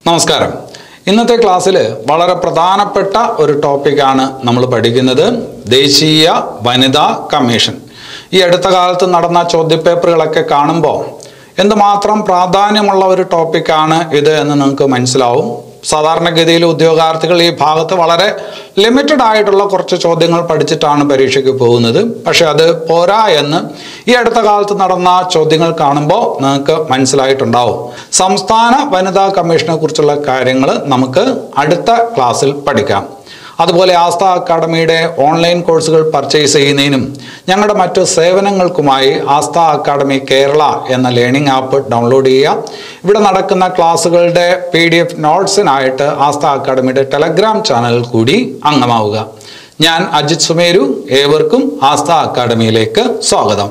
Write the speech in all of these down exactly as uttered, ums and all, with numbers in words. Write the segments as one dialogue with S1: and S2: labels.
S1: നമസ്കാരം. ഇന്നത്തെ ക്ലാസ്സിൽ വളരെ പ്രധാനപ്പെട്ട ഒരു ടോപ്പിക്കാണ് നമ്മൾ പഠിക്കുന്നത്, ദേശീയ വനിതാ കമ്മീഷൻ. ഈ അടുത്ത കാലത്ത് നടന്ന ചോദ്യപേപ്പറുകളൊക്കെ കാണുമ്പോൾ എന്തുമാത്രം പ്രാധാന്യമുള്ള ഒരു ടോപ്പിക്കാണ് ഇത് എന്ന് നിങ്ങൾക്ക് മനസ്സിലാവും. സാധാരണഗതിയിൽ ഉദ്യോഗാർത്ഥികൾ ഈ ഭാഗത്ത് വളരെ ലിമിറ്റഡ് ആയിട്ടുള്ള കുറച്ച് ചോദ്യങ്ങൾ പഠിച്ചിട്ടാണ് പരീക്ഷയ്ക്ക് പോകുന്നത്. പക്ഷെ അത് പോരാ എന്ന് ഈ അടുത്ത കാലത്ത് നടന്ന ചോദ്യങ്ങൾ കാണുമ്പോൾ നിങ്ങൾക്ക് മനസ്സിലായിട്ടുണ്ടാവും. സംസ്ഥാന വനിതാ കമ്മീഷനെ കുറിച്ചുള്ള കാര്യങ്ങൾ നമുക്ക് അടുത്ത ക്ലാസ്സിൽ പഠിക്കാം. അതുപോലെ ആസ്ഥ അക്കാഡമിയുടെ ഓൺലൈൻ കോഴ്സുകൾ പർച്ചേസ് ചെയ്യുന്നതിനും ഞങ്ങളുടെ മറ്റു സേവനങ്ങൾക്കുമായി ആസ്ഥ അക്കാഡമി കേരള എന്ന ലേണിംഗ് ആപ്പ് ഡൗൺലോഡ് ചെയ്യുക. ഇവിടെ നടക്കുന്ന ക്ലാസ്സുകളുടെ പി ഡി എഫ് നോട്ട്സിനായിട്ട് ആസ്ഥ അക്കാഡമിയുടെ ടെലഗ്രാം ചാനലിൽ കൂടി അംഗമാവുക. ഞാൻ അജിത് സുമേരു. ഏവർക്കും ആസ്ഥ അക്കാഡമിയിലേക്ക് സ്വാഗതം.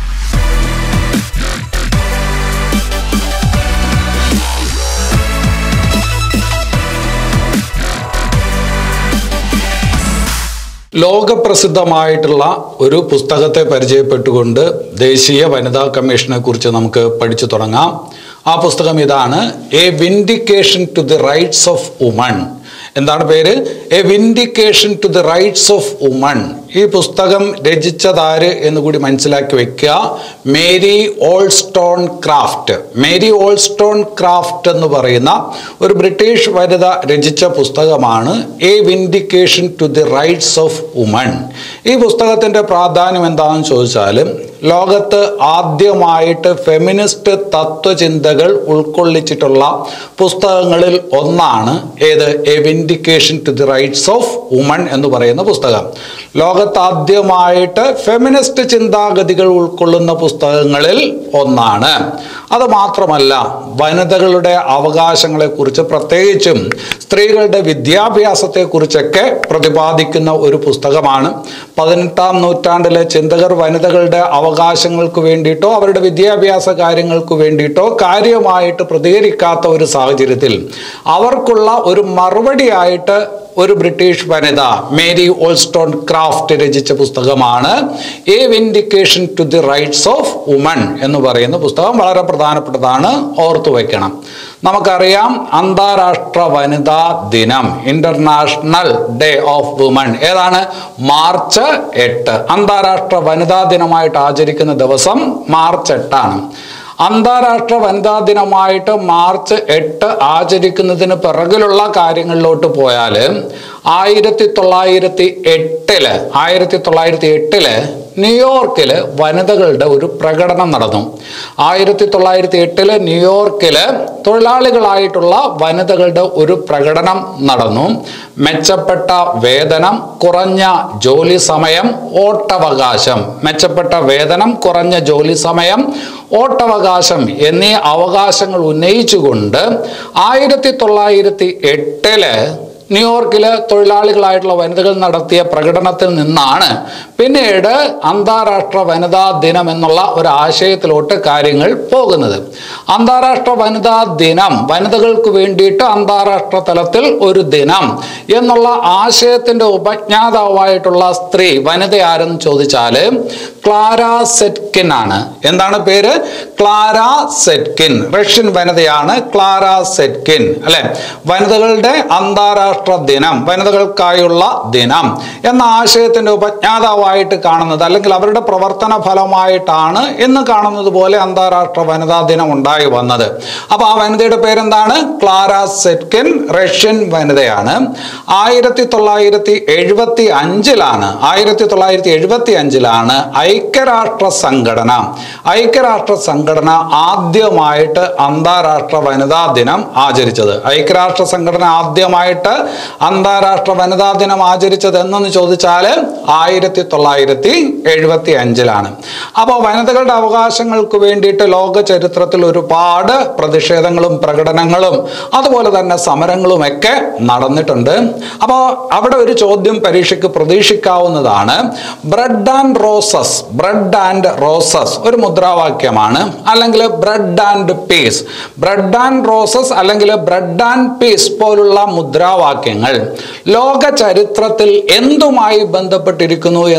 S1: ലോകപ്രസിദ്ധമായിട്ടുള്ള ഒരു പുസ്തകത്തെ പരിചയപ്പെട്ടുകൊണ്ട് ദേശീയ വനിതാ കമ്മീഷനെ കുറിച്ച് നമുക്ക് പഠിച്ചു തുടങ്ങാം. ആ പുസ്തകം ഇതാണ്, a vindication to the rights of woman. എന്താണ് പേര്? A vindication to the rights of woman. ഈ പുസ്തകം രചിച്ചതാര് എന്ന് കൂടി മനസ്സിലാക്കി വെക്കുക. Mary Wollstonecraft. Mary Wollstonecraft എന്ന് പറയുന്ന ഒരു ബ്രിട്ടീഷ് വനിത രചിച്ച പുസ്തകമാണ് a vindication to the rights of woman. ഈ പുസ്തകത്തിൻ്റെ പ്രാധാന്യം എന്താണെന്ന് ചോദിച്ചാൽ, ലോകത്ത് ആദ്യമായിട്ട് ഫെമിനിസ്റ്റ് തത്വചിന്തകൾ ഉൾക്കൊള്ളിച്ചിട്ടുള്ള പുസ്തകങ്ങളിൽ ഒന്നാണ് ഏത്? A vindication to the rights of woman എന്ന് പറയുന്ന പുസ്തകം. ലോകത്ത് ആദ്യമായിട്ട് ഫെമിനിസ്റ്റ് ചിന്താഗതികൾ ഉൾക്കൊള്ളുന്ന പുസ്തകങ്ങളിൽ ഒന്നാണ്. അത് മാത്രമല്ല, വനിതകളുടെ അവകാശങ്ങളെക്കുറിച്ച്, പ്രത്യേകിച്ചും സ്ത്രീകളുടെ വിദ്യാഭ്യാസത്തെക്കുറിച്ചൊക്കെ പ്രതിപാദിക്കുന്ന ഒരു പുസ്തകമാണ്. പതിനെട്ടാം നൂറ്റാണ്ടിലെ ചിന്തകർ വനിതകളുടെ അവകാശങ്ങൾക്ക് വേണ്ടിയിട്ടോ അവരുടെ വിദ്യാഭ്യാസ കാര്യങ്ങൾക്ക് വേണ്ടിയിട്ടോ കാര്യമായിട്ട് പ്രതികരിക്കാത്ത ഒരു സാഹചര്യത്തിൽ അവർക്കുള്ള ഒരു മറുപടിയായിട്ട് ഒരു ബ്രിട്ടീഷ് വനിത മേരി ഓൾസ്റ്റോൺ ക്രാഫ്റ്റ് രചിച്ച പുസ്തകമാണ് a vindication to the rights of woman എന്ന് പറയുന്ന പുസ്തകം. വളരെ പ്രധാനപ്പെട്ടതാണ്, ഓർത്തു വയ്ക്കണം. നമുക്കറിയാം, അന്താരാഷ്ട്ര വനിതാ ദിനം, ഇന്റർനാഷണൽ ഡേ ഓഫ് വുമൺ ഏതാണ്? മാർച്ച് എട്ട്. അന്താരാഷ്ട്ര വനിതാ ദിനമായിട്ട് ആചരിക്കുന്ന ദിവസം മാർച്ച് എട്ടാണ്. അന്താരാഷ്ട്ര വനിതാ ദിനമായിട്ട് മാർച്ച് എട്ട് ആചരിക്കുന്നതിന് പിറകിലുള്ള കാര്യങ്ങളിലോട്ട് പോയാൽ, ആയിരത്തി തൊള്ളായിരത്തി എട്ടില് ആയിരത്തി തൊള്ളായിരത്തി എട്ടില് ന്യൂയോർക്കിൽ വനിതകളുടെ ഒരു പ്രകടനം നടന്നു. ആയിരത്തി തൊള്ളായിരത്തി എട്ടില് ന്യൂയോർക്കിൽ തൊഴിലാളികളായിട്ടുള്ള വനിതകളുടെ ഒരു പ്രകടനം നടന്നു. മെച്ചപ്പെട്ട വേതനം, കുറഞ്ഞ ജോലി സമയം, ഓട്ടവകാശം. മെച്ചപ്പെട്ട വേതനം, കുറഞ്ഞ ജോലി സമയം, ഓട്ടവകാശം എന്നീ അവകാശങ്ങൾ ഉന്നയിച്ചുകൊണ്ട് ആയിരത്തി തൊള്ളായിരത്തി എട്ടില് ന്യൂയോർക്കിലെ തൊഴിലാളികളായിട്ടുള്ള വനിതകൾ നടത്തിയ പ്രകടനത്തിൽ നിന്നാണ് പിന്നീട് അന്താരാഷ്ട്ര വനിതാ ദിനം എന്നുള്ള ഒരു ആശയത്തിലോട്ട് കാര്യങ്ങൾ പോകുന്നത്. അന്താരാഷ്ട്ര വനിതാ ദിനം, വനിതകൾക്ക് വേണ്ടിയിട്ട് അന്താരാഷ്ട്ര തലത്തിൽ ഒരു ദിനം എന്നുള്ള ആശയത്തിൻ്റെ ഉപജ്ഞാതാവായിട്ടുള്ള സ്ത്രീ വനിത ആരെന്ന് ചോദിച്ചാൽ ക്ലാര സെറ്റ്കിൻ ആണ്. എന്താണ് പേര്? Clara Zetkin. റഷ്യൻ വനിതയാണ് ക്ലാര സെറ്റ്കിൻ, അല്ലെ? വനിതകളുടെ അന്താരാഷ്ട്ര ദിനം, വനിതകൾക്കായുള്ള ദിനം എന്ന ആശയത്തിന്റെ ഉപജ്ഞാതാവായിട്ട് കാണുന്നത്, അല്ലെങ്കിൽ അവരുടെ പ്രവർത്തന ഫലമായിട്ടാണ് ഇന്ന് കാണുന്നത് പോലെ അന്താരാഷ്ട്ര വനിതാ ദിനം ഉണ്ടായി വന്നത്. അപ്പൊ ആ വനിതയുടെ പേരെന്താണ്? Clara Zetkin. റഷ്യൻ വനിതയാണ്. ആയിരത്തി തൊള്ളായിരത്തി എഴുപത്തി അഞ്ചിലാണ് ആയിരത്തി തൊള്ളായിരത്തി എഴുപത്തി അഞ്ചിലാണ് ഐക്യരാഷ്ട്ര സംഘടന ഐക്യരാഷ്ട്ര സംഘടന ആദ്യമായിട്ട് അന്താരാഷ്ട്ര വനിതാ ദിനം ആചരിച്ചത്. ഐക്യരാഷ്ട്ര സംഘടന ആദ്യമായിട്ട് അന്താരാഷ്ട്ര വനിതാ ദിനം ആചരിച്ചത് എന്നൊന്ന് ചോദിച്ചാൽ ആയിരത്തി തൊള്ളായിരത്തി എഴുപത്തി അഞ്ചിലാണ്. അപ്പോൾ വനിതകളുടെ അവകാശങ്ങൾക്ക് വേണ്ടിയിട്ട് ലോക ചരിത്രത്തിൽ ഒരുപാട് പ്രതിഷേധങ്ങളും പ്രകടനങ്ങളും അതുപോലെ തന്നെ സമരങ്ങളും ഒക്കെ നടന്നിട്ടുണ്ട്. അപ്പോൾ അവിടെ ഒരു ചോദ്യം പരീക്ഷയ്ക്ക് പ്രതീക്ഷിക്കാവുന്നതാണ്. Bread and roses bread and roses ഒരു മുദ്രാവാക്യമാണ്, അല്ലെങ്കിൽ bread and peace. Bread and roses അല്ലെങ്കിൽ ബ്രെഡ് ആൻഡ് പീസ് പോലുള്ള മുദ്രാവാക്യങ്ങൾ ലോക ചരിത്രത്തിൽ എന്തുമായി ബന്ധപ്പെട്ടിരിക്കുന്നു എന്ന്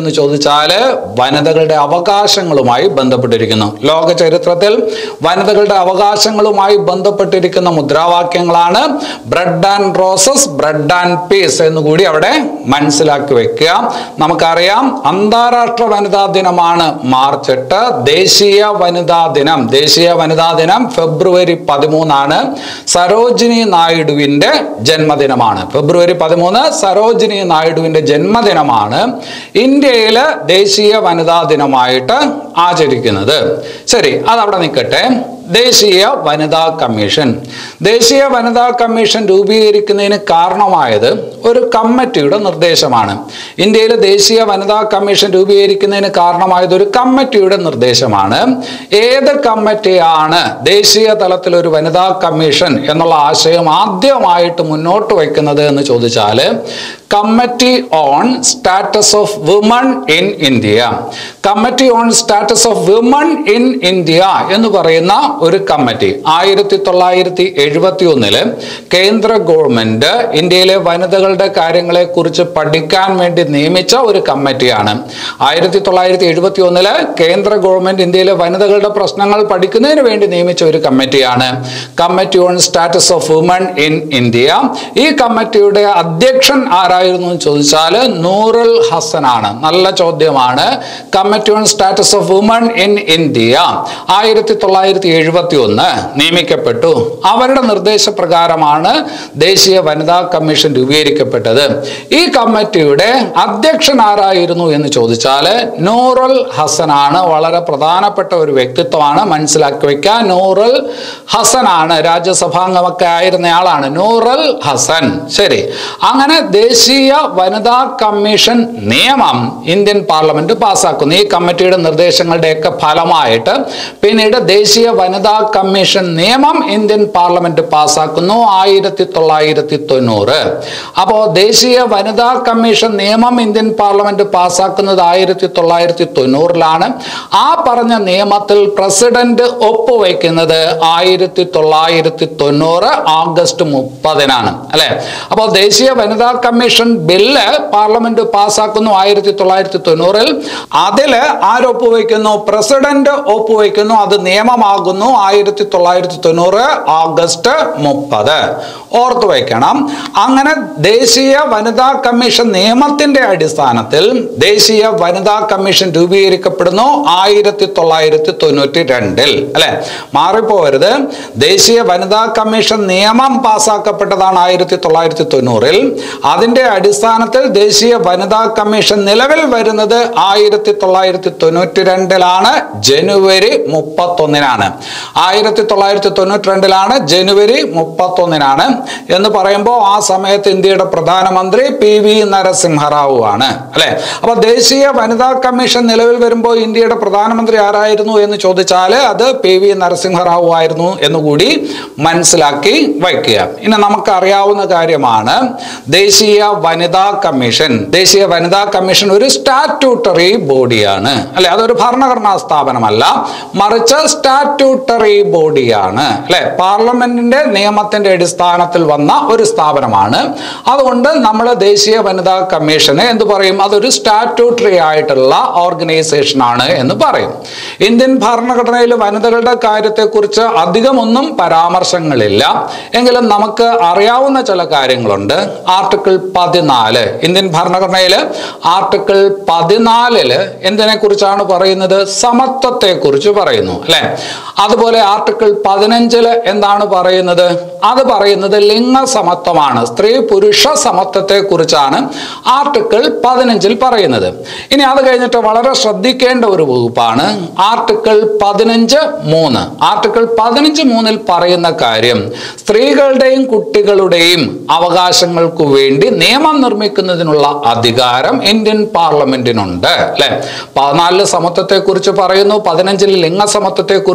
S1: എന്ന് ചോദിച്ചാൽ വനിതകളുടെ അവകാശങ്ങളുമായി ബന്ധപ്പെട്ടിരിക്കുന്നു. ലോക ചരിത്രത്തിൽ വനിതകളുടെ അവകാശങ്ങളുമായി ബന്ധപ്പെട്ടിരിക്കുന്ന മുദ്രാവാക്യങ്ങളാണ് bread and roses, bread and peace എന്നുകൂടി അവിടെ മനസ്സിലാക്കി വെക്കുക. നമുക്കറിയാം അന്താരാഷ്ട്ര വനിതാ ദിനമാണ് മാർച്ച് എട്ട്. ദേശീയ വനിതാ ദിനം ദേശീയ വനിതാ ദിനം ഫെബ്രുവരി പതിമൂന്നാണ്. സരോജിനി നായിഡുവിന്റെ ജന്മദിനമാണ്. ഫെബ്രുവരി പതിമൂന്ന് സരോജിനി നായിഡുവിന്റെ ജന്മദിനമാണ് ഇന്ത്യയിലെ ദേശീയ വനിതാ ദിനമായിട്ട് ആചരിക്കുന്നത്. ശരി, അതവിടെ നിൽക്കട്ടെ. ദേശീയ വനിതാ കമ്മീഷൻ ദേശീയ വനിതാ കമ്മീഷൻ രൂപീകരിക്കുന്നതിന് കാരണമായത് ഒരു കമ്മിറ്റിയുടെ നിർദ്ദേശമാണ്. ഇന്ത്യയിലെ ദേശീയ വനിതാ കമ്മീഷൻ രൂപീകരിക്കുന്നതിന് കാരണമായത് ഒരു കമ്മിറ്റിയുടെ നിർദ്ദേശമാണ്. ഏത് കമ്മിറ്റിയാണ് ദേശീയ തലത്തിൽ ഒരു വനിതാ കമ്മീഷൻ എന്നുള്ള ആശയം ആദ്യമായിട്ട് മുന്നോട്ട് വയ്ക്കുന്നത് എന്ന് ചോദിച്ചാൽ committee on status of women in India committee on status of women in India എന്ന് പറയുന്ന ഒരു കമ്മിറ്റി ആയിരത്തി തൊള്ളായിരത്തി എഴുപത്തി ഒന്നില് കേന്ദ്ര ഗവൺമെന്റ് ഇന്ത്യയിലെ വനിതകളുടെ കാര്യങ്ങളെ കുറിച്ച് പഠിക്കാൻ വേണ്ടി നിയമിച്ച ഒരു കമ്മിറ്റിയാണ്. ആയിരത്തി തൊള്ളായിരത്തി എഴുപത്തി ഒന്നില് കേന്ദ്ര ഗവൺമെന്റ് ഇന്ത്യയിലെ വനിതകളുടെ പ്രശ്നങ്ങൾ പഠിക്കുന്നതിന് വേണ്ടി നിയമിച്ച ഒരു കമ്മിറ്റിയാണ് committee on status of women in India. ഈ കമ്മിറ്റിയുടെ അധ്യക്ഷൻ ആരായിരുന്നു എന്ന് ചോദിച്ചാൽ നൂറുൽ ഹസൻ ആണ്. നല്ല ചോദ്യമാണ്. Committee on status of women in India ആയിരത്തി തൊള്ളായിരത്തി എഴുപത്തി ഒന്ന് നിയമിക്കപ്പെട്ടു. അവരുടെ നിർദ്ദേശപ്രകാരമാണ് ദേശീയ വനിതാ കമ്മീഷൻ രൂപീകരിക്കപ്പെട്ടത്. ഈ കമ്മിറ്റിയുടെ അധ്യക്ഷൻ ആരായിരുന്നു എന്ന് ചോദിച്ചാൽ നൂറുൽ ഹസൻ ആണ്. വളരെ പ്രധാനപ്പെട്ട ഒരു വ്യക്തിത്വമാണ്, മനസ്സിലാക്കി വയ്ക്കുക. നൂറുൽ ഹസൻ ആണ്. രാജ്യസഭാംഗമൊക്കെ ആയിരുന്നയാളാണ് നൂറുൽ ഹസൻ. ശരി, അങ്ങനെ ദേശീയ വനിതാ കമ്മീഷൻ നിയമം ഇന്ത്യൻ പാർലമെന്റ് പാസ്സാക്കുന്നു. ഈ കമ്മിറ്റിയുടെ നിർദ്ദേശങ്ങളുടെയൊക്കെ ഫലമായിട്ട് പിന്നീട് ദേശീയ വനിതാ കമ്മീഷൻ നിയമം ഇന്ത്യൻ പാർലമെന്റ് പാസ്സാക്കുന്നു ആയിരത്തി തൊള്ളായിരത്തി തൊണ്ണൂറ്. അപ്പോ ദേശീയ വനിതാ കമ്മീഷൻ നിയമം ഇന്ത്യൻ പാർലമെന്റ് പാസ്സാക്കുന്നത് ആയിരത്തി തൊള്ളായിരത്തി തൊണ്ണൂറിലാണ്. ആ പറഞ്ഞ നിയമത്തിൽ പ്രസിഡന്റ് ഒപ്പുവയ്ക്കുന്നത് ആയിരത്തി തൊള്ളായിരത്തി തൊണ്ണൂറ് ആഗസ്റ്റ് മുപ്പതിനാണ് അല്ലെ. അപ്പോൾ ദേശീയ വനിതാ കമ്മീഷൻ ബില്ല് പാർലമെന്റ് പാസ്സാക്കുന്നു ആയിരത്തി തൊള്ളായിരത്തി തൊണ്ണൂറിൽ. അതില് ആരൊപ്പുവയ്ക്കുന്നു? പ്രസിഡന്റ് ഒപ്പുവയ്ക്കുന്നു. അത് നിയമമാകുന്നു ആയിരത്തി തൊള്ളായിരത്തി തൊണ്ണൂറ് ആഗസ്റ്റ് മുപ്പത്. ഓർത്തു വയ്ക്കണം. അങ്ങനെ ദേശീയ വനിതാ കമ്മീഷൻ നിയമത്തിന്റെ അടിസ്ഥാനത്തിൽ ദേശീയ വനിതാ കമ്മീഷൻ രൂപീകരിക്കപ്പെടുന്നു ആയിരത്തി തൊള്ളായിരത്തി തൊണ്ണൂറ്റി രണ്ടിൽ അല്ലെ. മാറിപ്പോവരുത്. ദേശീയ വനിതാ കമ്മീഷൻ നിയമം പാസ്സാക്കപ്പെട്ടതാണ് ആയിരത്തി തൊള്ളായിരത്തി തൊണ്ണൂറിൽ. അതിന്റെ അടിസ്ഥാനത്തിൽ ദേശീയ വനിതാ കമ്മീഷൻ നിലവിൽ വരുന്നത് ആയിരത്തി തൊള്ളായിരത്തി തൊണ്ണൂറ്റി രണ്ടിലാണ് ജനുവരി മുപ്പത്തി ഒന്നിനാണ്. ആയിരത്തി തൊള്ളായിരത്തി തൊണ്ണൂറ്റി രണ്ടിലാണ് ജനുവരി മുപ്പത്തി ഒന്നിനാണ് എന്ന് പറയുമ്പോൾ ആ സമയത്ത് ഇന്ത്യയുടെ പ്രധാനമന്ത്രി പി വി നരസിംഹറാവു ആണ് അല്ലെ. അപ്പൊ ദേശീയ വനിതാ കമ്മീഷൻ നിലവിൽ വരുമ്പോൾ ഇന്ത്യയുടെ പ്രധാനമന്ത്രി ആരായിരുന്നു എന്ന് ചോദിച്ചാൽ അത് പി വി നരസിംഹറാവു ആയിരുന്നു എന്നുകൂടി മനസ്സിലാക്കി വയ്ക്കുക. ഇനി നമുക്ക് അറിയാവുന്ന കാര്യമാണ് ദേശീയ വനിതാ കമ്മീഷൻ. ദേശീയ വനിതാ കമ്മീഷൻ ഒരു സ്റ്റാറ്റ്യൂട്ടറി ബോഡിയാണ് അല്ലെ. അതൊരു ഭരണഘടനാ സ്ഥാപനമല്ല, മറിച്ച് സ്റ്റാറ്റ്യൂട്ടറി ബോഡിയാണ് അല്ലെ. പാർലമെന്റിന്റെ നിയമത്തിന്റെ അടിസ്ഥാനത്തിൽ വന്ന ഒരു സ്ഥാപനമാണ്. അതുകൊണ്ട് നമ്മൾ ദേശീയ വനിതാ കമ്മീഷനെ എന്ത് പറയും? അതൊരു സ്റ്റാറ്റ്യൂട്ടറി ആയിട്ടുള്ള ഓർഗനൈസേഷൻ ആണ് എന്ന് പറയും. ഇന്ത്യൻ ഭരണഘടനയിൽ വനിതകളുടെ കാര്യത്തെക്കുറിച്ച് അധികമൊന്നും പരാമർശങ്ങളില്ല, എങ്കിലും നമുക്ക് അറിയാവുന്ന ചില കാര്യങ്ങളുണ്ട്. ആർട്ടിക്കിൾ പതിനാല് ഇന്ത്യൻ ഭരണഘടനയിൽ ആർട്ടിക്കിൾ പതിനാലില് എന്തിനെ കുറിച്ചാണ് പറയുന്നത്? സമത്വത്തെ കുറിച്ച് പറയുന്നു അല്ലെ. അതുപോലെ ആർട്ടിക്കിൾ പതിനഞ്ചില് എന്താണ് പറയുന്നത്? അത് പറയുന്നത് ലിംഗസമത്വമാണ്, സ്ത്രീ പുരുഷ സമത്വത്തെ കുറിച്ചാണ് ആർട്ടിക്കിൾ പതിനഞ്ചിൽ പറയുന്നത്. ഇനി അത് കഴിഞ്ഞിട്ട് വളരെ ശ്രദ്ധിക്കേണ്ട ഒരു വകുപ്പാണ് ആർട്ടിക്കിൾ പതിനഞ്ച് മൂന്ന്. ആർട്ടിക്കിൾ പതിനഞ്ച് മൂന്നിൽ പറയുന്ന കാര്യം സ്ത്രീകളുടെയും കുട്ടികളുടെയും അവകാശങ്ങൾക്കു വേണ്ടി നിയമം നിർമ്മിക്കുന്നതിനുള്ള അധികാരം ഇന്ത്യൻ പാർലമെന്റിനുണ്ട് അല്ലെ. പതിനാലില് സമത്വത്തെ കുറിച്ച് പറയുന്നു, പതിനഞ്ചിൽ ലിംഗസമത്വത്തെ കുറിച്ച് പറയുന്നു.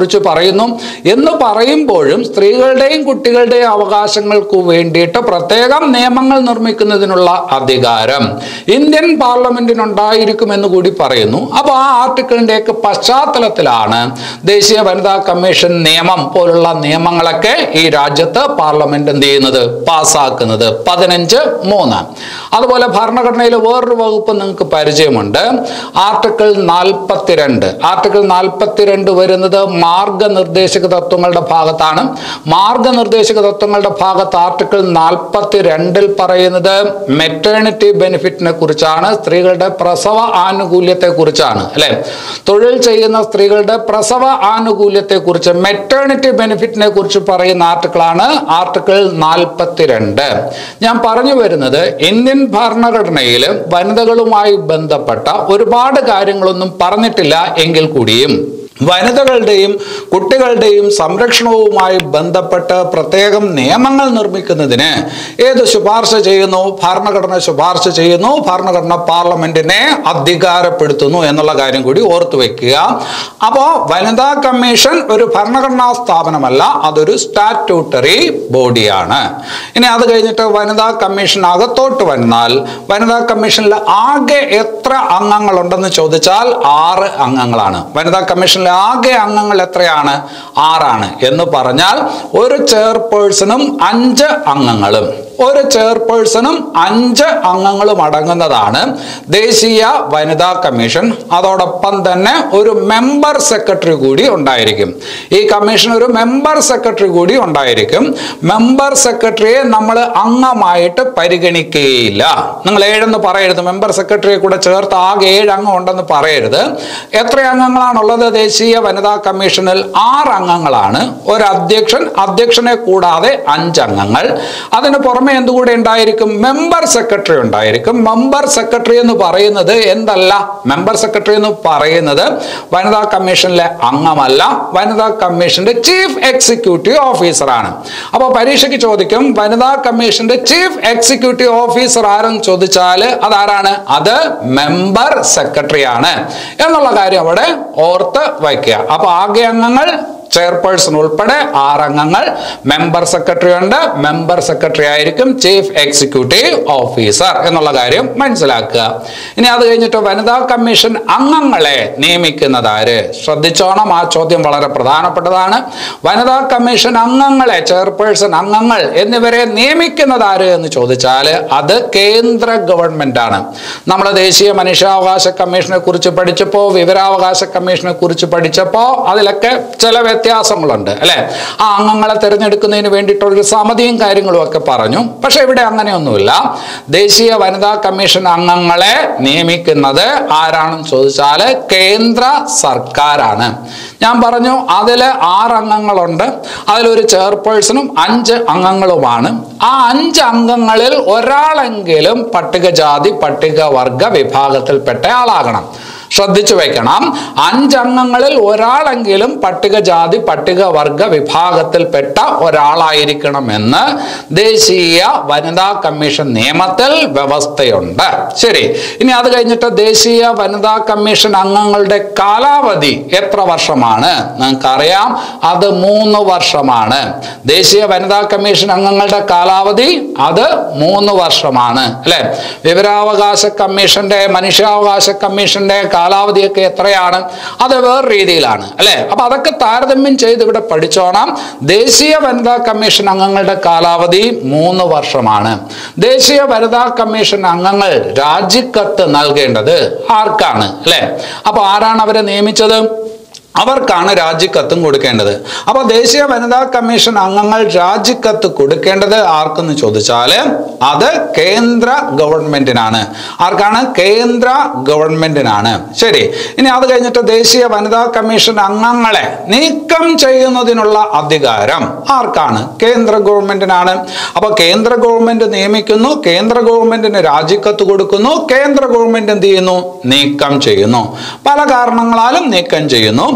S1: പറയുന്നു. എന്ന് പറയുമ്പോഴും സ്ത്രീകളുടെയും കുട്ടികളുടെയും അവകാശങ്ങൾക്ക് വേണ്ടിയിട്ട് പ്രത്യേകം നിയമങ്ങൾ നിർമ്മിക്കുന്നതിനുള്ള അധികാരം ഇന്ത്യൻ പാർലമെന്റിനുണ്ടായിരിക്കുമെന്ന് കൂടി പറയുന്നു. അപ്പോൾ ആ ആർട്ടിക്കിളിന്റെയൊക്കെ പശ്ചാത്തലത്തിലാണ് ദേശീയ വനിതാ കമ്മീഷൻ നിയമം പോലുള്ള നിയമങ്ങളൊക്കെ ഈ രാജ്യത്ത് പാർലമെന്റ് എന്ത് ചെയ്യുന്നത്, പാസ്സാക്കുന്നത്. പതിനഞ്ച് മൂന്ന്. അതുപോലെ ഭരണഘടനയിലെ വേറൊരു വകുപ്പ് നിങ്ങൾക്ക് പരിചയമുണ്ട്, ആർട്ടിക്കിൾ നാൽപ്പത്തിരണ്ട്. ആർട്ടിക്കിൾ നാൽപ്പത്തിരണ്ട് വരുന്നത് മാർഗനിർദ്ദേശക തത്വങ്ങളുടെ ഭാഗത്താണ്. മാർഗനിർദ്ദേശക തത്വങ്ങളുടെ ഭാഗത്ത് ആർട്ടിക്കിൾ നാൽപ്പത്തിരണ്ടിൽ പറയുന്നത് മെറ്റേണിറ്റി ബെനിഫിറ്റിനെ കുറിച്ചാണ്, സ്ത്രീകളുടെ പ്രസവ ആനുകൂല്യത്തെ കുറിച്ചാണ് അല്ലെ. തൊഴിൽ ചെയ്യുന്ന സ്ത്രീകളുടെ പ്രസവ ആനുകൂല്യത്തെ കുറിച്ച്, മെറ്റേണിറ്റി ബെനിഫിറ്റിനെ കുറിച്ച് പറയുന്ന ആർട്ടിക്കിളാണ് ആർട്ടിക്കിൾ നാൽപ്പത്തിരണ്ട്. ഞാൻ പറഞ്ഞു വരുന്നത് ഇന്ത്യൻ ഭരണഘടനയിൽ വനിതകളുമായി ബന്ധപ്പെട്ട ഒരുപാട് കാര്യങ്ങളൊന്നും പറഞ്ഞിട്ടില്ല എങ്കിൽ കൂടിയും വനിതകളുടെയും കുട്ടികളുടെയും സംരക്ഷണവുമായി ബന്ധപ്പെട്ട് പ്രത്യേകം നിയമങ്ങൾ നിർമ്മിക്കുന്നതിന് ഏത് ശുപാർശ ചെയ്യുന്നു? ഭരണഘടന ശുപാർശ ചെയ്യുന്നു. ഭരണഘടന പാർലമെന്റിനെ അധികാരപ്പെടുത്തുന്നു എന്നുള്ള കാര്യം കൂടി ഓർത്തു വെക്കുക. അപ്പോൾ വനിതാ കമ്മീഷൻ ഒരു ഭരണഘടനാ സ്ഥാപനമല്ല, അതൊരു സ്റ്റാറ്റ്യൂട്ടറി ബോഡിയാണ്. ഇനി അത് കഴിഞ്ഞിട്ട് വനിതാ കമ്മീഷൻ അകത്തോട്ട് വന്നാൽ വനിതാ കമ്മീഷനിൽ ആകെ എത്ര അംഗങ്ങളുണ്ടെന്ന് ചോദിച്ചാൽ ആറ് അംഗങ്ങളാണ്. വനിതാ കമ്മീഷൻ ആകെ അംഗങ്ങൾ എത്രയാണ്? ആറാണ്. എന്ന് പറഞ്ഞാൽ ഒരു ചെയർപേഴ്സണും അഞ്ച് അംഗങ്ങളും ഒരു ചെയർപേഴ്സണും അഞ്ച് അംഗങ്ങളും അടങ്ങുന്നതാണ് ദേശീയ വനിതാ കമ്മീഷൻ. അതോടൊപ്പം തന്നെ ഒരു മെമ്പർ സെക്രട്ടറി കൂടി ഉണ്ടായിരിക്കും. ഈ കമ്മീഷൻ ഒരു മെമ്പർ സെക്രട്ടറി കൂടി ഉണ്ടായിരിക്കും. മെമ്പർ സെക്രട്ടറിയെ നമ്മൾ അംഗമായിട്ട് പരിഗണിക്കുകയില്ല. നിങ്ങൾ ഏഴെന്ന് പറയരുത്, മെമ്പർ സെക്രട്ടറിയെ കൂടെ ചേർത്ത് ആകെ ഏഴ് അംഗം ഉണ്ടെന്ന് പറയരുത്. എത്ര അംഗങ്ങളാണുള്ളത് ദേശീയ വനിതാ കമ്മീഷനിൽ? ആറ് അംഗങ്ങളാണ്. ഒരു അധ്യക്ഷൻ, അധ്യക്ഷനെ കൂടാതെ അഞ്ച് അംഗങ്ങൾ. അതിന് പുറമെ എന്തുകൂടെ ഉണ്ടായിരിക്കും? മെമ്പർ സെക്രട്ടറി ഉണ്ടായിരിക്കും. മെമ്പർ സെക്രട്ടറി എന്ന് പറയുന്നത് എന്തല്ല, മെമ്പർ സെക്രട്ടറി എന്ന് പറയുന്നത് വനിതാ കമ്മീഷനിലെ അംഗമല്ല, വനിതാ കമ്മീഷന്റെ ചീഫ് എക്സിക്യൂട്ടീവ് ഓഫീസറാണ്. അപ്പോൾ പരീക്ഷയ്ക്ക് ചോദിക്കും വനിതാ കമ്മീഷന്റെ ചീഫ് എക്സിക്യൂട്ടീവ് ഓഫീസർ ആരെന്ന് ചോദിച്ചാൽ അതാരാണ്? അത് മെമ്പർ സെക്രട്ടറി ആണ് എന്നുള്ള കാര്യം അവിടെ ഓർത്ത് വയ്ക്കുക. അപ്പൊ ആകെ അംഗങ്ങൾ ചെയർപേഴ്സൺ ഉൾപ്പെടെ ആറ് അംഗങ്ങൾ. മെമ്പർ സെക്രട്ടറി ഉണ്ട്, മെമ്പർ സെക്രട്ടറി ആയിരിക്കും ചീഫ് എക്സിക്യൂട്ടീവ് ഓഫീസർ എന്നുള്ള കാര്യം മനസ്സിലാക്കുക. ഇനി അത് കഴിഞ്ഞിട്ട് വനിതാ കമ്മീഷൻ അംഗങ്ങളെ നിയമിക്കുന്നത് ആര്? ശ്രദ്ധിച്ചോണം, ആ ചോദ്യം വളരെ പ്രധാനപ്പെട്ടതാണ്. വനിതാ കമ്മീഷൻ അംഗങ്ങളെ, ചെയർപേഴ്സൺ അംഗങ്ങൾ എന്നിവരെ നിയമിക്കുന്നത് ആര് എന്ന് ചോദിച്ചാൽ അത് കേന്ദ്ര ഗവൺമെന്റ് ആണ്. നമ്മൾ ദേശീയ മനുഷ്യാവകാശ കമ്മീഷനെ കുറിച്ച് പഠിച്ചപ്പോ, വിവരാവകാശ കമ്മീഷനെ കുറിച്ച് പഠിച്ചപ്പോ അതിലൊക്കെ ചില വ്യത്യാസങ്ങളുണ്ട് അല്ലെ. ആ അംഗങ്ങളെ തിരഞ്ഞെടുക്കുന്നതിന് വേണ്ടിയിട്ടുള്ളൊരു സമിതിയും കാര്യങ്ങളും ഒക്കെ പറഞ്ഞു. പക്ഷെ ഇവിടെ അങ്ങനെയൊന്നുമില്ല. ദേശീയ വനിതാ കമ്മീഷൻ അംഗങ്ങളെ നിയമിക്കുന്നത് ആരാണെന്ന് ചോദിച്ചാൽ കേന്ദ്ര സർക്കാരാണ്. ഞാൻ പറഞ്ഞു അതിൽ ആറ് അംഗങ്ങളുണ്ട്. അതിലൊരു ചെയർപേഴ്സണും അഞ്ച് അംഗങ്ങളുമാണ്. ആ അഞ്ച് അംഗങ്ങളിൽ ഒരാളെങ്കിലും പട്ടികജാതി പട്ടികവർഗ വിഭാഗത്തിൽപ്പെട്ട ആളാകണം. ശ്രദ്ധിച്ചു വെക്കണം, അഞ്ചംഗങ്ങളിൽ ഒരാളെങ്കിലും പട്ടികജാതി പട്ടികവർഗ വിഭാഗത്തിൽപ്പെട്ട ഒരാളായിരിക്കണമെന്ന് ദേശീയ വനിതാ കമ്മീഷൻ നിയമത്തിൽ വ്യവസ്ഥയുണ്ട്. ശരി, ഇനി അത് കഴിഞ്ഞിട്ട് ദേശീയ വനിതാ കമ്മീഷൻ അംഗങ്ങളുടെ കാലാവധി എത്ര വർഷമാണ്? നിങ്ങൾക്കറിയാം, അത് മൂന്ന് വർഷമാണ്. ദേശീയ വനിതാ കമ്മീഷൻ അംഗങ്ങളുടെ കാലാവധി അത് മൂന്ന് വർഷമാണ് അല്ലെ. വിവരാവകാശ കമ്മീഷന്റെ, മനുഷ്യാവകാശ കമ്മീഷന്റെ കാലാവധിയൊക്കെ എത്രയാണ്? അത് വേറെ രീതിയിലാണ് അല്ലെ. അപ്പൊ അതൊക്കെ താരതമ്യം ചെയ്ത് ഇവിടെ പഠിച്ചോണം. ദേശീയ വനിതാ കമ്മീഷൻ അംഗങ്ങളുടെ കാലാവധി മൂന്ന് വർഷമാണ്. ദേശീയ വനിതാ കമ്മീഷൻ അംഗങ്ങൾ രാജിക്കത്ത് നൽകേണ്ടത് ആർക്കാണ് അല്ലെ? അപ്പൊ ആരാണ് അവരെ നിയമിച്ചത്? അവർക്കാണ് രാജിക്കത്തും കൊടുക്കേണ്ടത്. അപ്പൊ ദേശീയ വനിതാ കമ്മീഷൻ അംഗങ്ങൾ രാജിക്കത്ത് കൊടുക്കേണ്ടത് ആർക്കെന്ന് ചോദിച്ചാൽ അത് കേന്ദ്ര ഗവൺമെന്റിനാണ്. ആർക്കാണ്? കേന്ദ്ര ഗവൺമെന്റിനാണ്. ശരി, ഇനി അത് കഴിഞ്ഞിട്ട് ദേശീയ വനിതാ കമ്മീഷൻ അംഗങ്ങളെ നീക്കം ചെയ്യുന്നതിനുള്ള അധികാരം ആർക്കാണ്? കേന്ദ്ര ഗവൺമെന്റിനാണ്. അപ്പൊ കേന്ദ്ര ഗവൺമെന്റ് നിയമിക്കുന്നു, കേന്ദ്ര ഗവൺമെന്റിന് രാജിക്കത്ത് കൊടുക്കുന്നു, കേന്ദ്ര ഗവൺമെന്റ് എന്ത് ചെയ്യുന്നു? നീക്കം ചെയ്യുന്നു. പല കാരണങ്ങളാലും നീക്കം ചെയ്യുന്നു.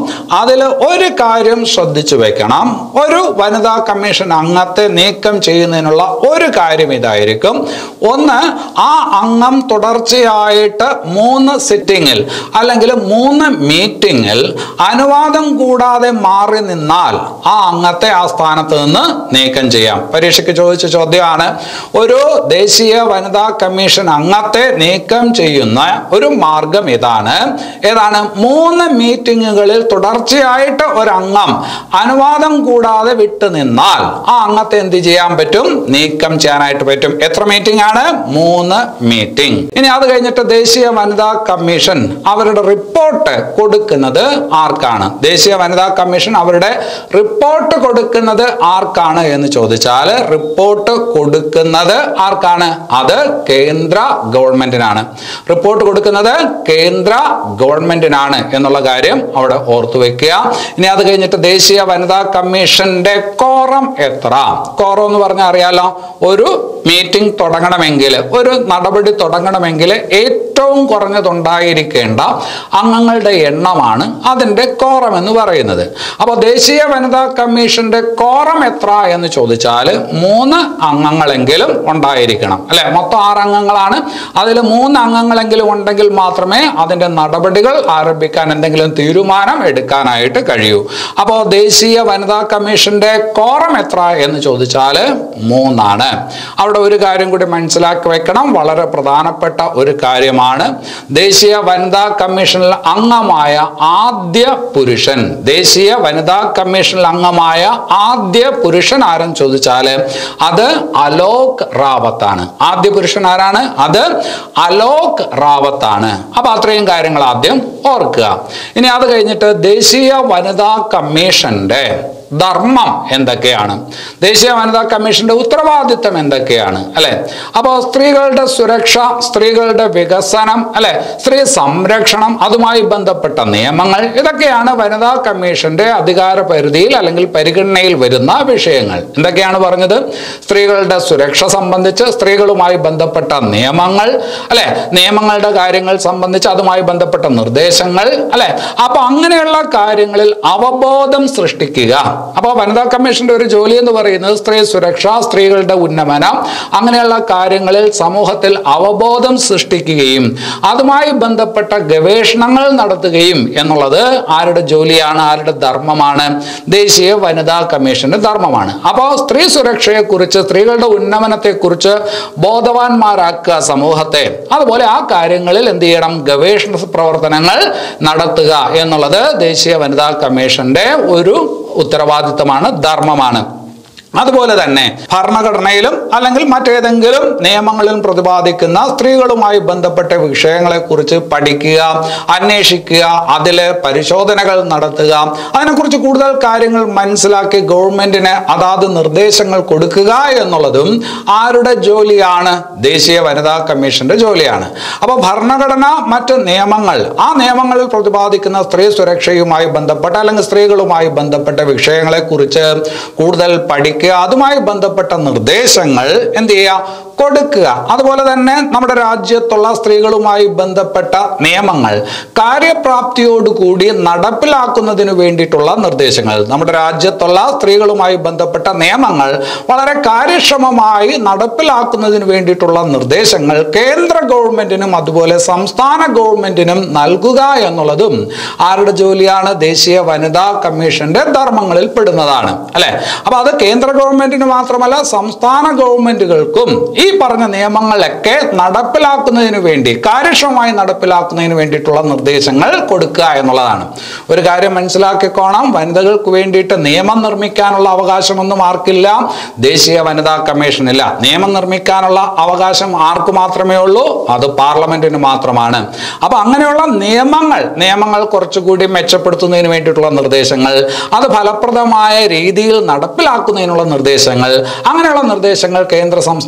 S1: അതിൽ ഒരു കാര്യം ശ്രദ്ധിച്ചു വെക്കണം. ഒരു വനിതാ കമ്മീഷൻ അംഗത്തെ നീക്കം ചെയ്യുന്നതിനുള്ള ഒരു കാര്യം ഇതായിരിക്കും. ഒന്ന്, ആ അംഗം തുടർച്ചയായിട്ട് മൂന്ന് സിറ്റിങ്ങിൽ അല്ലെങ്കിൽ മൂന്ന് മീറ്റിംഗിൽ അനുവാദം കൂടാതെ മാറി നിന്നാൽ ആ അംഗത്തെ ആ സ്ഥാനത്ത് നിന്ന് നീക്കം ചെയ്യാം. പരീക്ഷയ്ക്ക് ചോദിച്ച ചോദ്യമാണ്. ഒരു ദേശീയ വനിതാ കമ്മീഷൻ അംഗത്തെ നീക്കം ചെയ്യുന്ന ഒരു മാർഗം ഇതാണ്. ഏതാണ്? മൂന്ന് മീറ്റിങ്ങുകളിൽ തുടർച്ചയായിട്ട് ഒരു അംഗം അനുവാദം കൂടാതെ വിട്ടു നിന്നാൽ ആ അംഗത്തെ എന്ത് ചെയ്യാൻ പറ്റും? നീക്കം ചെയ്യാനായിട്ട് പറ്റും. എത്ര മീറ്റിംഗ് ആണ്? മൂന്ന് മീറ്റിംഗ്. ഇനി അത് കഴിഞ്ഞിട്ട് ദേശീയ വനിതാ കമ്മീഷൻ അവരുടെ റിപ്പോർട്ട് കൊടുക്കുന്നത് ആർക്കാണ്? ദേശീയ വനിതാ കമ്മീഷൻ അവരുടെ റിപ്പോർട്ട് കൊടുക്കുന്നത് ആർക്കാണ് എന്ന് ചോദിച്ചാൽ റിപ്പോർട്ട് കൊടുക്കുന്നത് ആർക്കാണ്? അത് കേന്ദ്ര ഗവൺമെന്റിനാണ്. റിപ്പോർട്ട് കൊടുക്കുന്നത് കേന്ദ്ര ഗവൺമെന്റിനാണ് എന്നുള്ള കാര്യം അവിടെ ഓർത്തു വെക്കുക. ഇനി അത് കഴിഞ്ഞിട്ട് ദേശീയ വനിതാ കമ്മീഷന്റെ കോറം എത്ര? കോറം എന്ന് പറഞ്ഞാൽ അറിയാലോ, ഒരു മീറ്റിംഗ് തുടങ്ങണമെങ്കിൽ, ഒരു നടപടി തുടങ്ങണമെങ്കിൽ ഏറ്റവും കുറഞ്ഞതുണ്ടായിരിക്കേണ്ട അംഗങ്ങളുടെ എണ്ണമാണ് അതിന്റെ കോറം എന്ന് പറയുന്നത്. അപ്പോൾ ദേശീയ വനിതാ കമ്മീഷന്റെ കോറം എത്ര എന്ന് ചോദിച്ചാൽ മൂന്ന് അംഗങ്ങളെങ്കിലും ഉണ്ടായിരിക്കണം, അല്ലെ? മൊത്തം ആറ് അംഗങ്ങളാണ്. അതിൽ മൂന്ന് അംഗങ്ങളെങ്കിലും ഉണ്ടെങ്കിൽ മാത്രമേ അതിന്റെ നടപടികൾ ആരംഭിക്കാൻ, എന്തെങ്കിലും തീരുമാനം എടുക്കാനായിട്ട് കഴിയൂ. അപ്പോൾ ദേശീയ വനിതാ കമ്മീഷന്റെ കോറം എത്ര എന്ന് ചോദിച്ചാൽ മൂന്നാണ്. അവിടെ ഒരു കാര്യം കൂടി മനസ്സിലാക്കി വെക്കണം, വളരെ പ്രധാനപ്പെട്ട ഒരു കാര്യമാണ്. ദേശീയ വനിതാ കമ്മീഷനിൽ അംഗമായ ആദ്യ പുരുഷൻ, ദേശീയ വനിതാ കമ്മീഷനിൽ അംഗമായ ആദ്യ പുരുഷൻ ആരെന്ന് ചോദിച്ചാൽ അത് അലോക് റാവത്താണ്. ആദ്യ പുരുഷൻ ആരാണ്? അത് അലോക് റാവത്താണ്. അപ്പൊ അത്രയും കാര്യങ്ങൾ ആദ്യം ഓർക്കുക. ഇനി അത് കഴിഞ്ഞിട്ട് ദേശീയ വനിതാ കമ്മീഷന്റെ ധർമ്മം എന്തൊക്കെയാണ്? ദേശീയ വനിതാ കമ്മീഷന്റെ ഉത്തരവാദിത്തം എന്തൊക്കെയാണ്, അല്ലെ? അപ്പോൾ സ്ത്രീകളുടെ സുരക്ഷ, സ്ത്രീകളുടെ വികസനം, അല്ലെ, സ്ത്രീ സംരക്ഷണം, അതുമായി ബന്ധപ്പെട്ട നിയമങ്ങൾ, ഇതൊക്കെയാണ് വനിതാ കമ്മീഷന്റെ അധികാര പരിധിയിൽ അല്ലെങ്കിൽ പരിഗണനയിൽ വരുന്ന വിഷയങ്ങൾ. എന്തൊക്കെയാണ് പറഞ്ഞത്? സ്ത്രീകളുടെ സുരക്ഷ സംബന്ധിച്ച്, സ്ത്രീകളുമായി ബന്ധപ്പെട്ട നിയമങ്ങൾ, അല്ലെ, നിയമങ്ങളുടെ കാര്യങ്ങൾ സംബന്ധിച്ച് അതുമായി ബന്ധപ്പെട്ട നിർദ്ദേശങ്ങൾ, അല്ലെ? അപ്പൊ അങ്ങനെയുള്ള കാര്യങ്ങളിൽ അവബോധം സൃഷ്ടിക്കുക. അപ്പോൾ വനിതാ കമ്മീഷന്റെ ഒരു ജോലി എന്ന് പറയുന്നത് സ്ത്രീ സുരക്ഷ, സ്ത്രീകളുടെ ഉന്നമനം, അങ്ങനെയുള്ള കാര്യങ്ങളിൽ സമൂഹത്തിൽ അവബോധം സൃഷ്ടിക്കുകയും അതുമായി ബന്ധപ്പെട്ട ഗവേഷണങ്ങൾ നടത്തുകയും എന്നുള്ളത് ആരുടെ ജോലിയാണ്? ആരുടെ ധർമ്മമാണ്? ദേശീയ വനിതാ കമ്മീഷന്റെ ധർമ്മമാണ്. അപ്പോൾ സ്ത്രീ സുരക്ഷയെ കുറിച്ച്, സ്ത്രീകളുടെ ഉന്നമനത്തെ കുറിച്ച് ബോധവാന്മാരാക്കുക സമൂഹത്തെ. അതുപോലെ ആ കാര്യങ്ങളിൽ എന്ത് ചെയ്യണം? ഗവേഷണ പ്രവർത്തനങ്ങൾ നടത്തുക എന്നുള്ളത് ദേശീയ വനിതാ കമ്മീഷന്റെ ഒരു ഉത്തരവാദിത്തമാണ്, ധർമ്മമാണ്. അതുപോലെ തന്നെ ഭരണഘടനയിലും അല്ലെങ്കിൽ മറ്റേതെങ്കിലും നിയമങ്ങളിലും പ്രതിപാദിക്കുന്ന സ്ത്രീകളുമായി ബന്ധപ്പെട്ട വിഷയങ്ങളെ കുറിച്ച് പഠിക്കുക, അന്വേഷിക്കുക, അതിൽ പരിശോധനകൾ നടത്തുക, അതിനെക്കുറിച്ച് കൂടുതൽ കാര്യങ്ങൾ മനസ്സിലാക്കി ഗവൺമെന്റിന് അതാത് നിർദ്ദേശങ്ങൾ കൊടുക്കുക എന്നുള്ളതും ആരുടെ ജോലിയാണ്? ദേശീയ വനിതാ കമ്മീഷന്റെ ജോലിയാണ്. അപ്പോൾ ഭരണഘടന, മറ്റ് നിയമങ്ങൾ, ആ നിയമങ്ങളിൽ പ്രതിപാദിക്കുന്ന സ്ത്രീ സുരക്ഷയുമായി ബന്ധപ്പെട്ട അല്ലെങ്കിൽ സ്ത്രീകളുമായി ബന്ധപ്പെട്ട വിഷയങ്ങളെ കുറിച്ച് കൂടുതൽ പഠിക്കുക, അതുമായി ബന്ധപ്പെട്ട നിർദ്ദേശങ്ങൾ എന്ത് ചെയ്യുക? കൊടുക്കുക. അതുപോലെ തന്നെ നമ്മുടെ രാജ്യത്തുള്ള സ്ത്രീകളുമായി ബന്ധപ്പെട്ട നിയമങ്ങൾ കാര്യപ്രാപ്തിയോടുകൂടി നടപ്പിലാക്കുന്നതിന് വേണ്ടിയിട്ടുള്ള നിർദ്ദേശങ്ങൾ, നമ്മുടെ രാജ്യത്തുള്ള സ്ത്രീകളുമായി ബന്ധപ്പെട്ട നിയമങ്ങൾ വളരെ കാര്യക്ഷമമായി നടപ്പിലാക്കുന്നതിന് വേണ്ടിയിട്ടുള്ള നിർദ്ദേശങ്ങൾ കേന്ദ്ര ഗവൺമെന്റിനും അതുപോലെ സംസ്ഥാന ഗവൺമെന്റിനും നൽകുക എന്നുള്ളതും ആരുടെ ജോലിയാണ്? ദേശീയ വനിതാ കമ്മീഷന്റെ ധർമ്മങ്ങളിൽ പെടുന്നതാണ്, അല്ലെ? അപ്പൊ അത് കേന്ദ്ര ഗവൺമെന്റിന് മാത്രമല്ല സംസ്ഥാന ഗവൺമെന്റുകൾക്കും ഈ പറഞ്ഞ നിയമങ്ങളൊക്കെ നടപ്പിലാക്കുന്നതിന് വേണ്ടി, കാര്യക്ഷമമായി നടപ്പിലാക്കുന്നതിന് വേണ്ടിയിട്ടുള്ള നിർദ്ദേശങ്ങൾ കൊടുക്കുക എന്നുള്ളതാണ്. ഒരു കാര്യം മനസ്സിലാക്കിക്കോണം, വനിതകൾക്ക് വേണ്ടിയിട്ട് നിയമം നിർമ്മിക്കാനുള്ള അവകാശമൊന്നും ആർക്കില്ല? ദേശീയ വനിതാ കമ്മീഷനില്ല. നിയമം നിർമ്മിക്കാനുള്ള അവകാശം ആർക്ക് മാത്രമേ ഉള്ളൂ? അത് പാർലമെന്റിന് മാത്രമാണ്. അപ്പൊ അങ്ങനെയുള്ള നിയമങ്ങൾ നിയമങ്ങൾ കുറച്ചുകൂടി മെച്ചപ്പെടുത്തുന്നതിന് വേണ്ടിയിട്ടുള്ള നിർദ്ദേശങ്ങൾ, അത് ഫലപ്രദമായ രീതിയിൽ നടപ്പിലാക്കുന്നതിനുള്ള നിർദ്ദേശങ്ങൾ, അങ്ങനെയുള്ള നിർദ്ദേശങ്ങൾ കേന്ദ്ര സംസ്ഥാന സർക്കാർ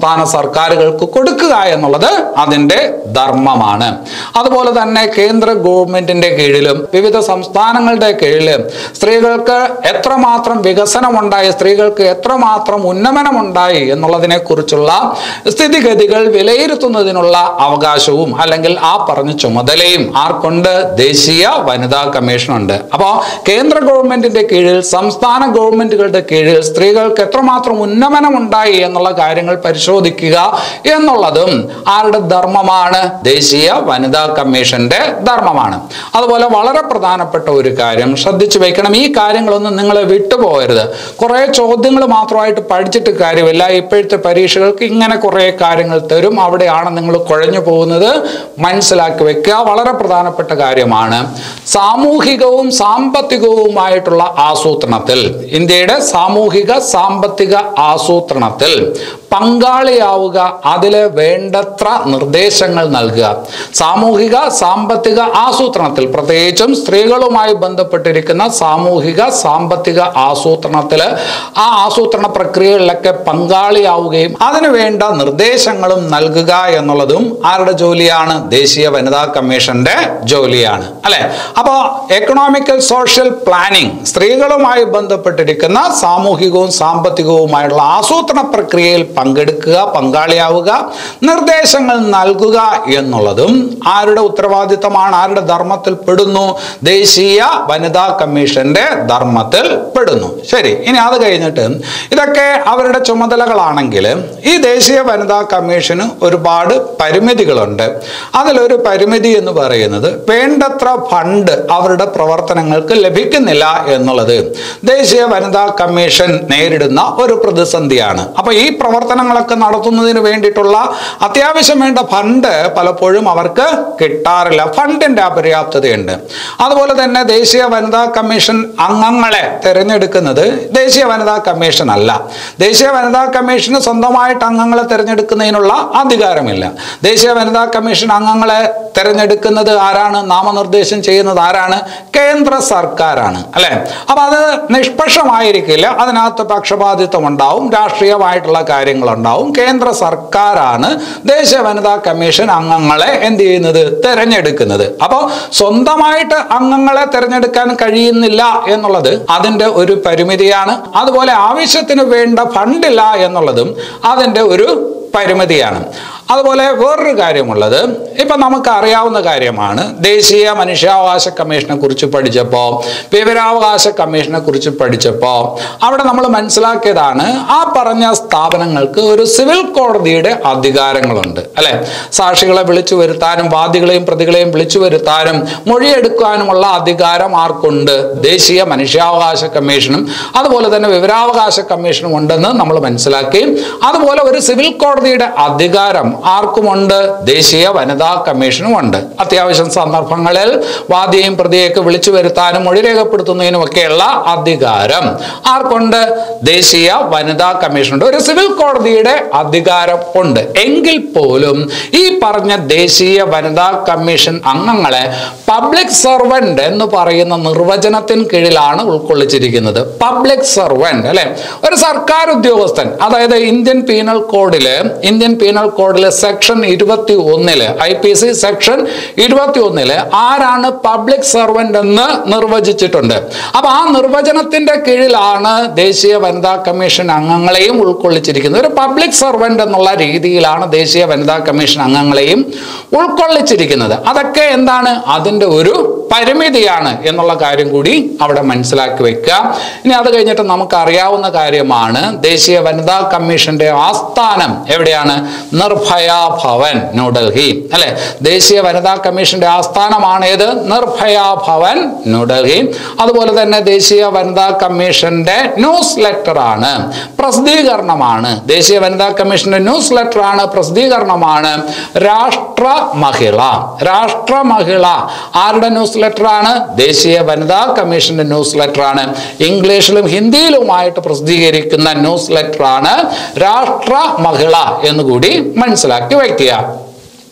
S1: സർക്കാരുകൾക്ക് കൊടുക്കുക എന്നുള്ളത് അതിൻ്റെ ധർമ്മമാണ്. അതുപോലെ തന്നെ കേന്ദ്ര ഗവൺമെന്റിന്റെ കീഴിലും വിവിധ സംസ്ഥാനങ്ങളുടെ കീഴിലും സ്ത്രീകൾക്ക് എത്രമാത്രം വികസനമുണ്ടായി, സ്ത്രീകൾക്ക് എത്രമാത്രം ഉന്നമനമുണ്ടായി എന്നുള്ളതിനെ കുറിച്ചുള്ള സ്ഥിതിഗതികൾ വിലയിരുത്തുന്നതിനുള്ള അവകാശവും അല്ലെങ്കിൽ ആ പറഞ്ഞ ചുമതലയും ആർക്കുണ്ട്? ദേശീയ വനിതാ കമ്മീഷനുണ്ട്. അപ്പോൾ കേന്ദ്ര ഗവൺമെന്റിന്റെ കീഴിൽ സംസ്ഥാന ഗവൺമെന്റുകളുടെ കീഴിൽ സ്ത്രീകൾക്ക് എത്രമാത്രം ഉന്നമനം ഉണ്ടായി എന്നുള്ള കാര്യങ്ങൾ പരിശോധിക്കുക എന്നുള്ളതും ആരുടെ ധർമ്മമാണ്? ദേശീയ വനിതാ കമ്മീഷന്റെ ധർമ്മമാണ്. അതുപോലെ വളരെ പ്രധാനപ്പെട്ട ഒരു കാര്യം ശ്രദ്ധിച്ചു വെക്കണം, ഈ കാര്യങ്ങളൊന്നും നിങ്ങളെ വിട്ടുപോകരുത്. കുറെ ചോദ്യങ്ങൾ മാത്രമായിട്ട് പഠിച്ചിട്ട് കാര്യമില്ല. ഇപ്പോഴത്തെ പരീക്ഷകൾക്ക് ഇങ്ങനെ കുറെ കാര്യങ്ങൾ തരും, അവിടെയാണ് നിങ്ങൾ കുഴഞ്ഞു പോകുന്നത്. മനസ്സിലാക്കി വെക്കുക, വളരെ പ്രധാനപ്പെട്ട കാര്യമാണ്. സാമൂഹികവും സാമ്പത്തികവുമായിട്ടുള്ള ആസൂത്രണത്തിൽ, ഇന്ത്യയുടെ സാമൂഹിക സാമ്പത്തിക ആസൂത്രണത്തിൽ പങ്കാളിയാവുക, അതില് വേണ്ടത്ര നിർദ്ദേശങ്ങൾ നൽകുക. സാമൂഹിക സാമ്പത്തിക ആസൂത്രണത്തിൽ പ്രത്യേകിച്ചും സ്ത്രീകളുമായി ബന്ധപ്പെട്ടിരിക്കുന്ന സാമൂഹിക സാമ്പത്തിക ആസൂത്രണത്തിൽ ആ ആസൂത്രണ പ്രക്രിയകളിലൊക്കെ പങ്കാളിയാവുകയും അതിനു വേണ്ട നിർദ്ദേശങ്ങളും നൽകുക എന്നുള്ളതും ആരുടെ ജോലിയാണ്? ദേശീയ വനിതാ കമ്മീഷന്റെ ജോലിയാണ്, അല്ലെ? അപ്പോ എക്കണോമിക്കൽ സോഷ്യൽ പ്ലാനിംഗ്, സ്ത്രീകളുമായി ബന്ധപ്പെട്ടിരിക്കുന്ന സാമൂഹികവും സാമ്പത്തികവുമായുള്ള ആസൂത്രണ പ്രക്രിയയിൽ പങ്കെടുക്കുക, പങ്കാളിയാവുക, നിർദ്ദേശങ്ങൾ നൽകുക എന്നുള്ളതും ആരുടെ ഉത്തരവാദിത്തമാണ്? ആരുടെ ധർമ്മത്തിൽ പെടുന്നു? ദേശീയ വനിതാ കമ്മീഷന്റെ ധർമ്മത്തിൽ പെടുന്നു. ശരി, ഇനി അത് കഴിഞ്ഞിട്ട് ഇതൊക്കെ അവരുടെ ചുമതലകളാണെങ്കിൽ ഈ ദേശീയ വനിതാ കമ്മീഷന് ഒരുപാട് പരിമിതികളുണ്ട്. അതിലൊരു പരിമിതി എന്ന് പറയുന്നത് വേണ്ടത്ര ഫണ്ട് അവരുടെ പ്രവർത്തനങ്ങൾക്ക് ലഭിക്കുന്നില്ല എന്നുള്ളത് ദേശീയ വനിതാ കമ്മീഷൻ നേരിടുന്ന ഒരു പ്രതിസന്ധിയാണ്. അപ്പൊ ഈ പ്രവർത്തനങ്ങളൊക്കെ നടത്തുന്നതിന് വേണ്ടിയിട്ടുള്ള അത്യാവശ്യം വേണ്ട ഫണ്ട് പലപ്പോഴും അവർക്ക് കിട്ടാറില്ല. ഫണ്ടിന്റെ അപര്യാപ്തതയുണ്ട്. അതുപോലെ തന്നെ ദേശീയ വനിതാ കമ്മീഷൻ അംഗങ്ങളെ തിരഞ്ഞെടുക്കുന്നത് ദേശീയ വനിതാ കമ്മീഷൻ അല്ല. ദേശീയ വനിതാ കമ്മീഷന് സ്വന്തമായിട്ട് അംഗങ്ങളെ തിരഞ്ഞെടുക്കുന്നതിനുള്ള അധികാരമില്ല. ദേശീയ വനിതാ കമ്മീഷൻ അംഗങ്ങളെ തിരഞ്ഞെടുക്കുന്നത് ആരാണ്? നാമനിർദ്ദേശം ചെയ്യുന്നത് ആരാണ്? കേന്ദ്ര സർക്കാരാണ്, അല്ലെ? അപ്പൊ അത് നിഷ്പക്ഷമായിരിക്കില്ല, അതിനകത്ത് പക്ഷപാതിത്വം ഉണ്ടാവും, രാഷ്ട്രീയമായിട്ടുള്ള കാര്യങ്ങളുണ്ടാവും. കേന്ദ്ര സർക്കാരാണ് ദേശീയ വനിതാ കമ്മീഷൻ അംഗങ്ങളെ എന്ത് ചെയ്യുന്നത്? തിരഞ്ഞെടുക്കുന്നത്. അപ്പോൾ സ്വന്തമായിട്ട് അംഗങ്ങളെ തിരഞ്ഞെടുക്കാൻ കഴിയുന്നില്ല എന്നുള്ളത് അതിന്റെ ഒരു പരിമിതിയാണ്. അതുപോലെ ആവശ്യത്തിന് വേണ്ട ഫണ്ടില്ല എന്നുള്ളതും അതിന്റെ ഒരു പരിമിതിയാണ്. അതുപോലെ വേറൊരു കാര്യമുള്ളത്, ഇപ്പൊ നമുക്ക് അറിയാവുന്ന കാര്യമാണ്, ദേശീയ മനുഷ്യാവകാശ കമ്മീഷനെ കുറിച്ച് പഠിച്ചപ്പോ, വിവരാവകാശ കമ്മീഷനെ കുറിച്ച് പഠിച്ചപ്പോ അവിടെ നമ്മൾ മനസ്സിലാക്കിയതാണ് ആ പറഞ്ഞ സ്ഥാപനങ്ങൾക്ക് ഒരു സിവിൽ കോടതിയുടെ അധികാരങ്ങളുണ്ട്, അല്ലെ? സാക്ഷികളെ വിളിച്ചു വരുത്താനും വാദികളെയും പ്രതികളെയും വിളിച്ചു വരുത്താനും മൊഴിയെടുക്കാനുമുള്ള അധികാരം ആർക്കുണ്ട്? ദേശീയ മനുഷ്യാവകാശ കമ്മീഷനും അതുപോലെ തന്നെ വിവരാവകാശ കമ്മീഷനും ഉണ്ടെന്ന് നമ്മൾ മനസ്സിലാക്കി. അതുപോലെ ഒരു സിവിൽ കോടതിയുടെ അധികാരം ആർക്കുമുണ്ട്? ദേശീയ വനിതാ കമ്മീഷനും ഉണ്ട്. അത്യാവശ്യം സന്ദർഭങ്ങളിൽ വാദിയെയും പ്രതിയെയൊക്കെ വിളിച്ചു വരുത്താനും മൊഴി രേഖപ്പെടുത്തുന്നതിനും ഒക്കെയുള്ള അധികാരം ആർക്കുണ്ട്? ദേശീയ വനിതാ കമ്മീഷനുണ്ട്. ഒരു സിവിൽ കോടതിയുടെ അധികാരം ഉണ്ട്. എങ്കിൽ പോലും ഈ പറഞ്ഞ ദേശീയ വനിതാ കമ്മീഷൻ അംഗങ്ങളെ പബ്ലിക് സർവന്റ് എന്ന് പറയുന്ന നിർവചനത്തിന് കീഴിലാണ് ഉൾക്കൊള്ളിച്ചിരിക്കുന്നത്. പബ്ലിക് സർവന്റ്, അല്ലെ? ഒരു സർക്കാർ ഉദ്യോഗസ്ഥൻ. അതായത് ഇന്ത്യൻ പീനൽ കോഡില് ഇന്ത്യൻ പീനൽ കോഡിലെ സെക്ഷൻ ഇരുപത്തി ഒന്നില് ഐ പി സി സെക്ഷൻ ഇരുപത്തി ഒന്നില് ആരാണ് പബ്ലിക് സർവന്റ് എന്ന് നിർവചിച്ചിട്ടുണ്ട്. അപ്പൊ ആ നിർവചനത്തിന്റെ കീഴിലാണ് ദേശീയ വനിതാ കമ്മീഷൻ അംഗങ്ങളെയും ഉൾക്കൊള്ളിച്ചിരിക്കുന്നത്. ഒരു പബ്ലിക് സർവന്റ് എന്നുള്ള രീതിയിലാണ് ദേശീയ വനിതാ കമ്മീഷൻ അംഗങ്ങളെയും ഉൾക്കൊള്ളിച്ചിരിക്കുന്നത്. അതൊക്കെ എന്താണ്? അതിന്റെ ഒരു പരിമിതിയാണ് എന്നുള്ള കാര്യം കൂടി അവിടെ മനസ്സിലാക്കി വെക്കുക. ഇനി അത് കഴിഞ്ഞിട്ട് നമുക്ക് അറിയാവുന്ന കാര്യമാണ്, ദേശീയ വനിതാ കമ്മീഷന്റെ ആസ്ഥാനം എവിടെയാണ്? നിർഭയ ഭവൻ, ന്യൂഡൽഹി, അല്ലെ? ദേശീയ വനിതാ കമ്മീഷന്റെ ആസ്ഥാനമാണ് ഏത്? നിർഭയ ഭവൻ, ന്യൂഡൽഹി. അതുപോലെ തന്നെ ദേശീയ വനിതാ കമ്മീഷന്റെ ന്യൂസ് ലെറ്റർ ആണ്, പ്രസിദ്ധീകരണമാണ്. ദേശീയ വനിതാ കമ്മീഷന്റെ ന്യൂസ് ലെറ്റർ ആണ്, പ്രസിദ്ധീകരണമാണ് രാഷ്ട്ര മഹിള. രാഷ്ട്ര മഹിള ആരുടെ ന്യൂസ് ലെറ്റർ ആണ്? ദേശീയ വനിതാ കമ്മീഷന്റെ ന്യൂസ് ലെറ്റർ ആണ്. ഇംഗ്ലീഷിലും ഹിന്ദിയിലുമായിട്ട് പ്രസിദ്ധീകരിക്കുന്ന ന്യൂസ് ലെറ്റർ ആണ് രാഷ്ട്ര മഹിള എന്നുകൂടി മനസ്സിലാക്കി വയ്ക്കുക.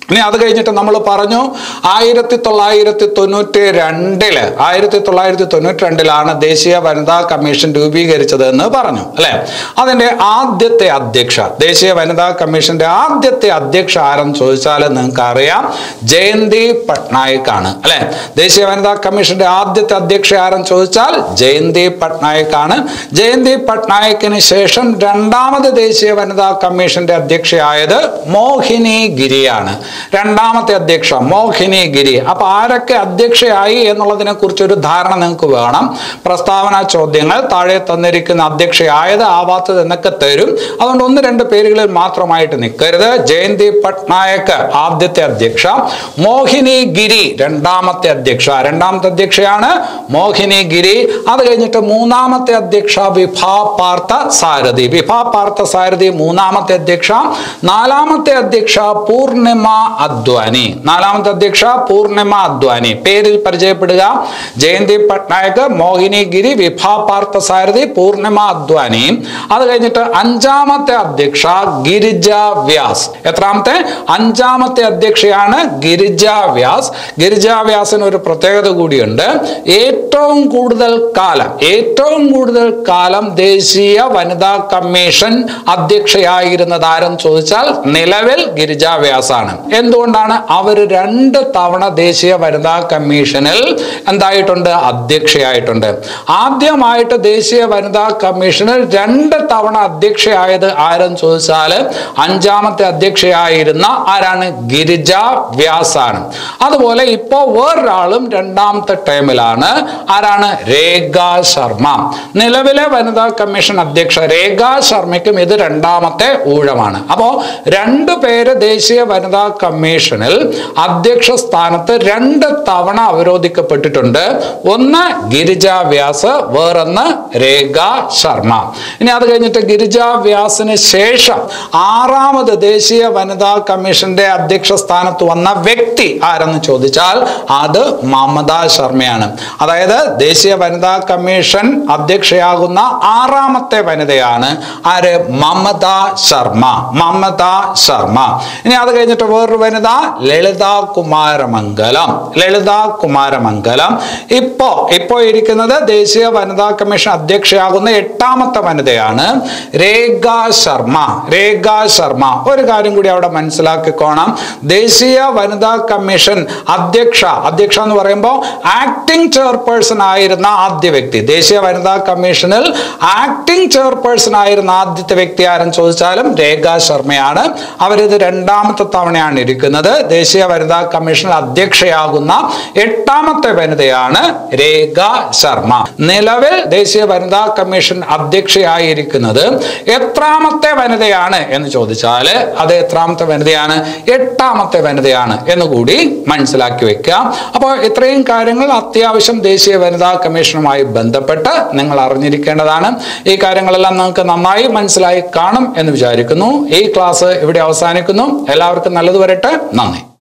S1: ഇനി അത് കഴിഞ്ഞിട്ട് നമ്മൾ പറഞ്ഞു ആയിരത്തി തൊള്ളായിരത്തി തൊണ്ണൂറ്റി രണ്ടില് ആയിരത്തി തൊള്ളായിരത്തി തൊണ്ണൂറ്റി രണ്ടിലാണ് ദേശീയ വനിതാ കമ്മീഷൻ രൂപീകരിച്ചത് എന്ന് പറഞ്ഞു അല്ലെ. അതിന്റെ ആദ്യത്തെ അധ്യക്ഷ, ദേശീയ വനിതാ കമ്മീഷന്റെ ആദ്യത്തെ അധ്യക്ഷ ആരെന്ന് ചോദിച്ചാൽ നിങ്ങൾക്ക് അറിയാം, ജയന്തി പട്നായിക് ആണ് അല്ലെ. ദേശീയ വനിതാ കമ്മീഷന്റെ ആദ്യത്തെ അധ്യക്ഷ ആരെന്ന് ചോദിച്ചാൽ ജയന്തി പട്നായിക് ആണ്. ജയന്തി പട്നായിക്കിന് ശേഷം രണ്ടാമത് ദേശീയ വനിതാ കമ്മീഷന്റെ അധ്യക്ഷയായത് മോഹിനി ഗിരിയാണ്. രണ്ടാമത്തെ അധ്യക്ഷ മോഹിനി ഗിരി. അപ്പൊ ആരൊക്കെ അധ്യക്ഷയായി എന്നുള്ളതിനെ കുറിച്ചൊരു ധാരണ നിങ്ങൾക്ക് വേണം. പ്രസ്താവന ചോദ്യങ്ങൾ താഴെ തന്നിരിക്കുന്ന അധ്യക്ഷയായത് ആവാത്തത് എന്നൊക്കെ തരും. അതുകൊണ്ട് ഒന്ന് രണ്ട് പേരുകളിൽ മാത്രമായിട്ട് നിൽക്കരുത്. ജയന്തി പട്നായക് ആദ്യത്തെ അധ്യക്ഷ, മോഹിനി ഗിരി രണ്ടാമത്തെ അധ്യക്ഷ. രണ്ടാമത്തെ അധ്യക്ഷയാണ് മോഹിനി ഗിരി. അത് കഴിഞ്ഞിട്ട് മൂന്നാമത്തെ അധ്യക്ഷ വിഭാ പാർത്ഥ സാരഥി. വിഭാ പാർത്ഥ സാരഥി മൂന്നാമത്തെ അധ്യക്ഷ. നാലാമത്തെ അധ്യക്ഷ പൂർണിമ അദ്വാനി. നാലാമത്തെ അധ്യക്ഷ പൂർണിമ അദ്വാനി. പേരിൽ പരിചയപ്പെടുക: ജയന്തി പട്നായക്, മോഹിനി ഗിരി, വിഭാ പാർത്ഥ സാരഥി, പൂർണിമ അദ്വാനി. അത് കഴിഞ്ഞിട്ട് അഞ്ചാമത്തെ അധ്യക്ഷ ഗിരിജ വ്യാസ്. എത്രാമത്തെ? അഞ്ചാമത്തെ അധ്യക്ഷയാണ് ഗിരിജ വ്യാസ്. ഗിരിജ വ്യാസിന് ഒരു പ്രത്യേകത കൂടിയുണ്ട്. ഏറ്റവും കൂടുതൽ കാലം ഏറ്റവും കൂടുതൽ കാലം ദേശീയ വനിതാ കമ്മീഷൻ അധ്യക്ഷയായിരുന്നത് ആരെന്ന് ചോദിച്ചാൽ നിലവിൽ ഗിരിജ വ്യാസ് ആണ്. എന്തുകൊണ്ടാണ്? അവർ രണ്ട് തവണ ദേശീയ വനിതാ കമ്മീഷനിൽ എന്തായിട്ടുണ്ട്? അധ്യക്ഷയായിട്ടുണ്ട്. ആദ്യമായിട്ട് ദേശീയ വനിതാ കമ്മീഷനിൽ രണ്ട് തവണ അധ്യക്ഷയായത് ആരെന്ന് ചോദിച്ചാൽ അഞ്ചാമത്തെ അധ്യക്ഷയായിരുന്ന ആരാണ്? ഗിരിജ വ്യാസ് ആണ്. അതുപോലെ ഇപ്പോ വേറൊരാളും രണ്ടാമത്തെ ടൈമിലാണ്. ആരാണ്? രേഖ ശർമ്മ. നിലവിലെ വനിതാ കമ്മീഷൻ അധ്യക്ഷ രേഖ ശർമ്മയ്ക്കും ഇത് രണ്ടാമത്തെ ഊഴമാണ്. അപ്പോ രണ്ടു പേര് ദേശീയ വനിതാ കമ്മീഷനിൽ അധ്യക്ഷ സ്ഥാനത്ത് രണ്ട് തവണ അവരോധിക്കപ്പെട്ടിട്ടുണ്ട്. ഒന്ന് ഗിരിജ വ്യാസ്, വേറൊന്ന് രേഖ ശർമ്മ. ഇനി അത് കഴിഞ്ഞിട്ട് ഗിരിജ വ്യാസിന് ശേഷം ആറാമത് ദേശീയ വനിതാ കമ്മീഷന്റെ അധ്യക്ഷ സ്ഥാനത്ത് വന്ന വ്യക്തി ആരെന്ന് ചോദിച്ചാൽ അത് മമത ശർമ്മയാണ്. അതായത് ദേശീയ വനിതാ കമ്മീഷൻ അധ്യക്ഷയാകുന്ന ആറാമത്തെ വനിതയാണ് ആര്? മമത ശർമ്മ. മമത ശർമ്മ. ഇനി അത് കഴിഞ്ഞിട്ട് വേറൊരു വനിത ലളിത കുമാരമംഗലം. ലളിത കുമാരമംഗലം. ഇപ്പോ ഇപ്പോ ഇരിക്കുന്നത് ദേശീയ വനിതാ കമ്മീഷൻ അധ്യക്ഷയാകുന്ന എട്ടാമത്തെ വനിതയാണ് രേഖ ശർമ്മ. രേഖ ശർമ്മ. ഒരു കാര്യം കൂടി അവിടെ മനസ്സിലാക്കിക്കോണം. ദേശീയ വനിതാ കമ്മീഷൻ അധ്യക്ഷ അധ്യക്ഷ എന്ന് പറയുമ്പോൾ ആക്ടിംഗ് ചെയർപേഴ്സൺ ആയിരുന്ന ആദ്യ വ്യക്തി, ദേശീയ വനിതാ കമ്മീഷനിൽ ആക്ടിംഗ് ചെയർപേഴ്സൺ ആയിരുന്ന ആദ്യത്തെ വ്യക്തി ആരെന്ന് ചോദിച്ചാലും രേഖ ശർമ്മയാണ്. അവരിത് രണ്ടാമത്തെ തവണയാണ് ഇരിക്കുന്നത്. ദേശീയ വനിതാ കമ്മീഷനിൽ അധ്യക്ഷയാകുന്ന എട്ടാമത്തെ വനിതയാണ് രേഖ ശർമ്മ. നിലവിൽ ദേശീയ വനിതാ കമ്മീഷൻ അധ്യക്ഷയായിരിക്കുന്നത് എത്രാമത്തെ വനിതയാണ് എന്ന് ചോദിച്ചാൽ അത് എത്രാമത്തെ വനിതയാണ്? എട്ടാമത്തെ വനിതയാണ് എന്നുകൂടി മനസ്സിലാക്കി വെക്കുക. അപ്പോൾ ഇത്രയും കാര്യങ്ങൾ അത്യാവശ്യം ദേശീയ വനിതാ കമ്മീഷനുമായി ബന്ധപ്പെട്ട് നിങ്ങൾ അറിഞ്ഞിരിക്കേണ്ടതാണ്. ഈ കാര്യങ്ങളെല്ലാം നിങ്ങൾക്ക് നന്നായി മനസ്സിലായി കാണും എന്ന് വിചാരിക്കുന്നു. ഈ ക്ലാസ് ഇവിടെ അവസാനിക്കുന്നു. എല്ലാവർക്കും നല്ലത് വരട്ടെ. നന്ദി.